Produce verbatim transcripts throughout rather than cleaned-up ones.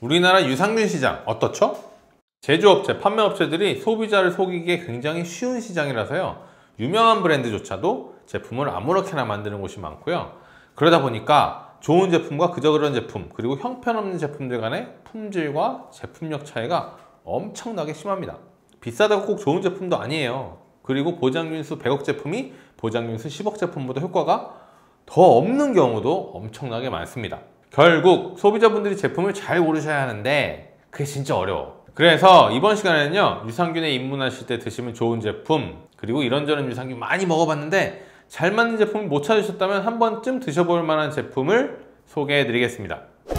우리나라 유산균 시장 어떻죠? 제조업체, 판매업체들이 소비자를 속이기에 굉장히 쉬운 시장이라서요, 유명한 브랜드조차도 제품을 아무렇게나 만드는 곳이 많고요. 그러다 보니까 좋은 제품과 그저 그런 제품, 그리고 형편없는 제품들 간의 품질과 제품력 차이가 엄청나게 심합니다. 비싸다고 꼭 좋은 제품도 아니에요. 그리고 보장균수 백억 제품이 보장균수 십억 제품보다 효과가 더 없는 경우도 엄청나게 많습니다. 결국 소비자분들이 제품을 잘 고르셔야 하는데 그게 진짜 어려워. 그래서 이번 시간에는요, 유산균에 입문하실 때 드시면 좋은 제품, 그리고 이런저런 유산균 많이 먹어봤는데 잘 맞는 제품을 못 찾으셨다면 한 번쯤 드셔볼 만한 제품을 소개해 드리겠습니다.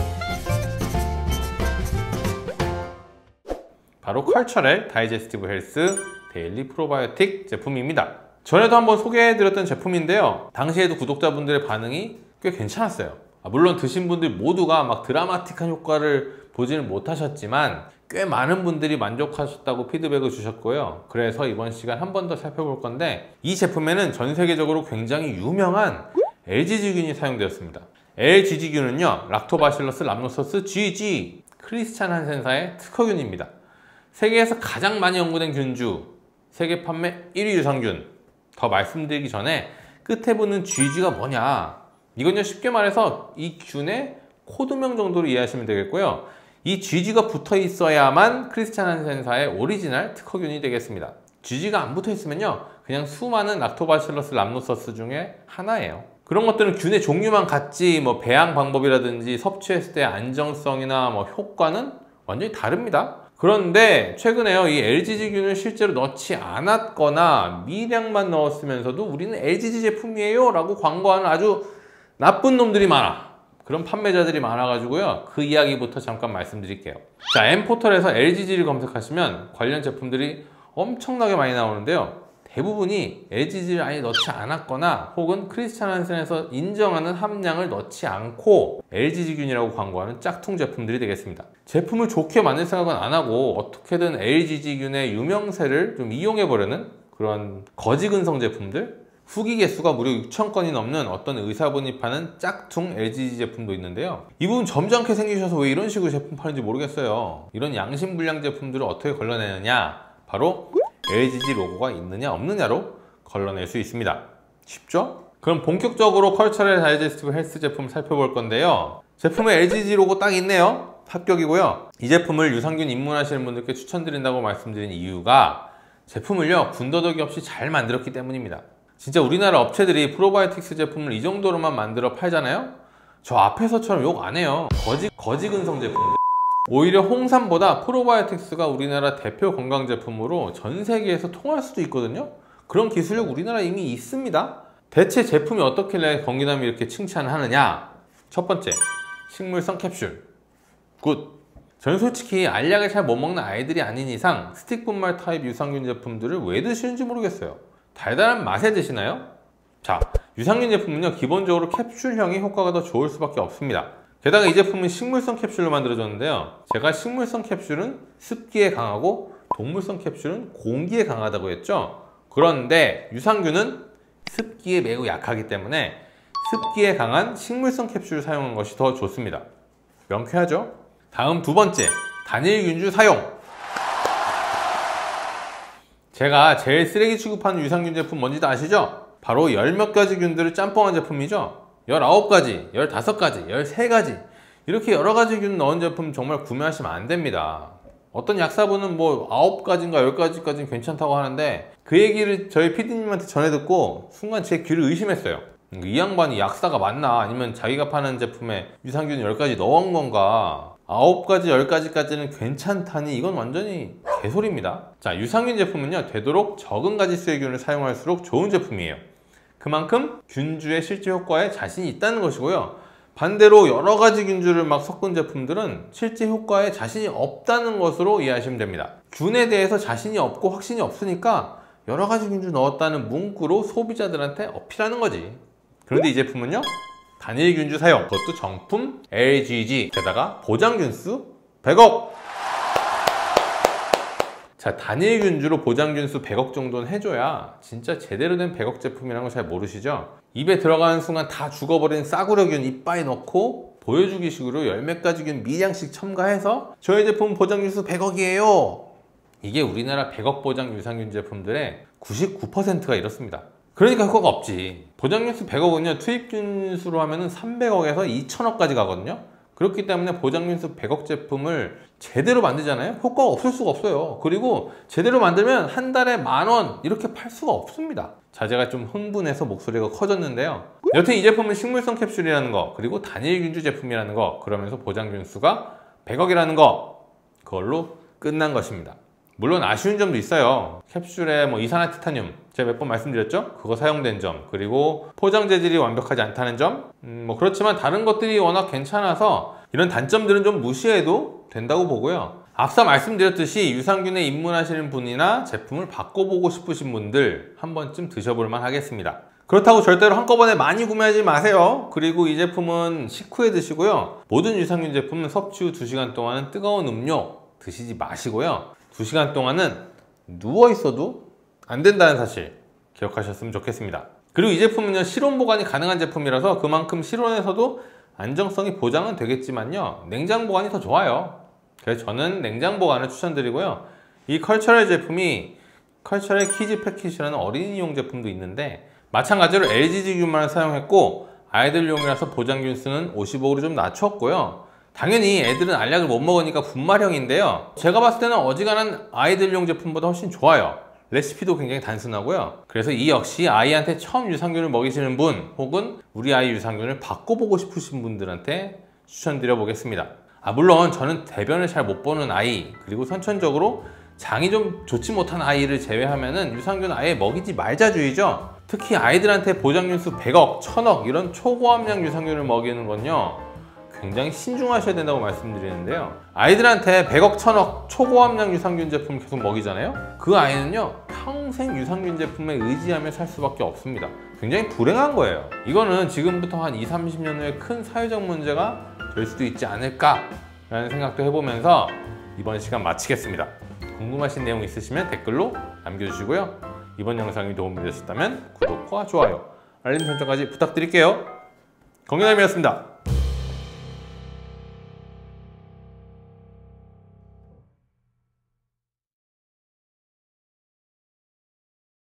바로 컬처렐 다이제스티브 헬스 데일리 프로바이오틱 제품입니다. 전에도 한번 소개해 드렸던 제품인데요, 당시에도 구독자분들의 반응이 꽤 괜찮았어요. 물론 드신 분들 모두가 막 드라마틱한 효과를 보지는 못하셨지만 꽤 많은 분들이 만족하셨다고 피드백을 주셨고요. 그래서 이번 시간 한 번 더 살펴볼 건데, 이 제품에는 전 세계적으로 굉장히 유명한 엘지지균이 사용되었습니다. 엘지지균은요, 락토바실러스 람노소스 지지 크리스찬 한센사의 특허균입니다. 세계에서 가장 많이 연구된 균주, 세계 판매 일 위 유산균. 더 말씀드리기 전에 끝에 붙는 지지가 뭐냐, 이건요 쉽게 말해서 이 균의 코드명 정도로 이해하시면 되겠고요. 이 지지가 붙어 있어야만 크리스찬 한센사의 오리지널 특허균이 되겠습니다. 지지가 안 붙어 있으면요, 그냥 수많은 락토바실러스 람노소스 중에 하나예요. 그런 것들은 균의 종류만 같지 뭐 배양 방법이라든지 섭취했을 때 안정성이나 뭐 효과는 완전히 다릅니다. 그런데 최근에요, 이 엘지지균을 실제로 넣지 않았거나 미량만 넣었으면서도 우리는 엘지지 제품이에요 라고 광고하는 아주 나쁜 놈들이 많아. 그런 판매자들이 많아가지고요, 그 이야기부터 잠깐 말씀드릴게요. 자, 엠포털에서 엘지지를 검색하시면 관련 제품들이 엄청나게 많이 나오는데요, 대부분이 엘지지를 아예 넣지 않았거나 혹은 크리스찬 한센에서 인정하는 함량을 넣지 않고 엘지지균이라고 광고하는 짝퉁 제품들이 되겠습니다. 제품을 좋게 만들 생각은 안 하고 어떻게든 엘지지균의 유명세를 좀 이용해보려는 그런 거지근성 제품들, 후기 개수가 무려 육천 건이 넘는 어떤 의사분이 파는 짝퉁 엘지지 제품도 있는데요, 이 부분 점잖게 생기셔서 왜 이런 식으로 제품 파는지 모르겠어요. 이런 양심불량 제품들을 어떻게 걸러내느냐, 바로 엘지지 로고가 있느냐 없느냐로 걸러낼 수 있습니다. 쉽죠? 그럼 본격적으로 컬처렐 다이제스티브 헬스 제품 살펴볼 건데요, 제품에 엘지지 로고 딱 있네요. 합격이고요. 이 제품을 유산균 입문하시는 분들께 추천드린다고 말씀드린 이유가 제품을요 군더더기 없이 잘 만들었기 때문입니다. 진짜 우리나라 업체들이 프로바이오틱스 제품을 이 정도로만 만들어 팔잖아요? 저 앞에서처럼 욕 안 해요. 거지, 거지근성 제품들. 오히려 홍삼보다 프로바이오틱스가 우리나라 대표 건강 제품으로 전 세계에서 통할 수도 있거든요? 그런 기술력 우리나라 이미 있습니다. 대체 제품이 어떻길래 건기남이 이렇게 칭찬하느냐? 첫 번째, 식물성 캡슐. 굿! 저는 솔직히 알약을 잘 못 먹는 아이들이 아닌 이상 스틱 분말 타입 유산균 제품들을 왜 드시는지 모르겠어요. 달달한 맛에 드시나요? 자, 유산균 제품은요 기본적으로 캡슐형이 효과가 더 좋을 수밖에 없습니다. 게다가 이 제품은 식물성 캡슐로 만들어졌는데요, 제가 식물성 캡슐은 습기에 강하고 동물성 캡슐은 공기에 강하다고 했죠. 그런데 유산균은 습기에 매우 약하기 때문에 습기에 강한 식물성 캡슐을 사용한 것이 더 좋습니다. 명쾌하죠? 다음 두 번째, 단일균주 사용. 제가 제일 쓰레기 취급하는 유산균 제품 뭔지도 아시죠? 바로 열 몇 가지 균들을 짬뽕한 제품이죠. 열아홉 가지, 열다섯 가지, 열세 가지 이렇게 여러 가지 균 넣은 제품 정말 구매하시면 안 됩니다. 어떤 약사분은 뭐 아홉 가지인가 열 가지까지는 괜찮다고 하는데 그 얘기를 저희 피디님한테 전해 듣고 순간 제 귀를 의심했어요. 이 양반이 약사가 맞나, 아니면 자기가 파는 제품에 유산균 열 가지 넣은 건가. 아홉 가지, 열 가지까지는 괜찮다니 이건 완전히 개소리입니다. 자, 유산균 제품은요 되도록 적은 가지수의 균을 사용할수록 좋은 제품이에요. 그만큼 균주의 실제 효과에 자신이 있다는 것이고요, 반대로 여러 가지 균주를 막 섞은 제품들은 실제 효과에 자신이 없다는 것으로 이해하시면 됩니다. 균에 대해서 자신이 없고 확신이 없으니까 여러 가지 균주 넣었다는 문구로 소비자들한테 어필하는 거지. 그런데 이 제품은요 단일균주 사용, 그것도 정품 엘지지, 게다가 보장균수 백억! 자, 단일균주로 보장균수 백억 정도는 해줘야 진짜 제대로 된 백억 제품이라는 거 잘 모르시죠? 입에 들어가는 순간 다 죽어버린 싸구려균 이빠이 넣고 보여주기 식으로 열 몇 가지 균 미량씩 첨가해서 저희 제품 보장률수 백억이에요. 이게 우리나라 백억 보장 유산균 제품들의 구십구 퍼센트가 이렇습니다. 그러니까 효과가 없지. 보장률수 백억은요, 투입균수로 하면은 삼백억에서 이천억까지 가거든요. 그렇기 때문에 보장률수 백억 제품을 제대로 만들잖아요. 효과가 없을 수가 없어요. 그리고 제대로 만들면 한 달에 만 원 이렇게 팔 수가 없습니다. 자, 제가 좀 흥분해서 목소리가 커졌는데요. 여튼 이 제품은 식물성 캡슐이라는 거, 그리고 단일균주 제품이라는 거, 그러면서 보장균수가 백억이라는 거, 그걸로 끝난 것입니다. 물론 아쉬운 점도 있어요. 캡슐에 뭐 이산화티타늄, 제가 몇 번 말씀드렸죠? 그거 사용된 점, 그리고 포장 재질이 완벽하지 않다는 점, 음, 뭐 그렇지만 다른 것들이 워낙 괜찮아서 이런 단점들은 좀 무시해도 된다고 보고요. 앞서 말씀드렸듯이 유산균에 입문하시는 분이나 제품을 바꿔보고 싶으신 분들 한 번쯤 드셔볼 만 하겠습니다. 그렇다고 절대로 한꺼번에 많이 구매하지 마세요. 그리고 이 제품은 식후에 드시고요. 모든 유산균 제품은 섭취 후 두 시간 동안은 뜨거운 음료 드시지 마시고요. 두 시간 동안은 누워있어도 안 된다는 사실 기억하셨으면 좋겠습니다. 그리고 이 제품은요, 실온 보관이 가능한 제품이라서 그만큼 실온에서도 안정성이 보장은 되겠지만요, 냉장 보관이 더 좋아요. 그래서 저는 냉장 보관을 추천드리고요. 이 컬처럴 제품이 컬처럴 키즈 패킷이라는 어린이용 제품도 있는데 마찬가지로 엘지지균만을 사용했고 아이들용이라서 보장균수는 오십억으로 좀 낮췄고요. 당연히 애들은 알약을 못 먹으니까 분말형인데요, 제가 봤을 때는 어지간한 아이들용 제품보다 훨씬 좋아요. 레시피도 굉장히 단순하고요. 그래서 이 역시 아이한테 처음 유산균을 먹이시는 분, 혹은 우리 아이 유산균을 바꿔보고 싶으신 분들한테 추천드려 보겠습니다. 아, 물론 저는 대변을 잘 못 보는 아이, 그리고 선천적으로 장이 좀 좋지 못한 아이를 제외하면은 유산균 아예 먹이지 말자주의죠. 특히 아이들한테 보장균수 백억, 천억 이런 초고함량 유산균을 먹이는 건요, 굉장히 신중하셔야 된다고 말씀드리는데요. 아이들한테 백억, 천억 초고함량 유산균 제품을 계속 먹이잖아요. 그 아이는요, 평생 유산균 제품에 의지하며 살 수밖에 없습니다. 굉장히 불행한 거예요. 이거는 지금부터 한 이십, 삼십 년 후에 큰 사회적 문제가 될 수도 있지 않을까 라는 생각도 해보면서 이번 시간 마치겠습니다. 궁금하신 내용 있으시면 댓글로 남겨주시고요. 이번 영상이 도움이 되셨다면 구독과 좋아요, 알림 설정까지 부탁드릴게요. 건강함이었습니다.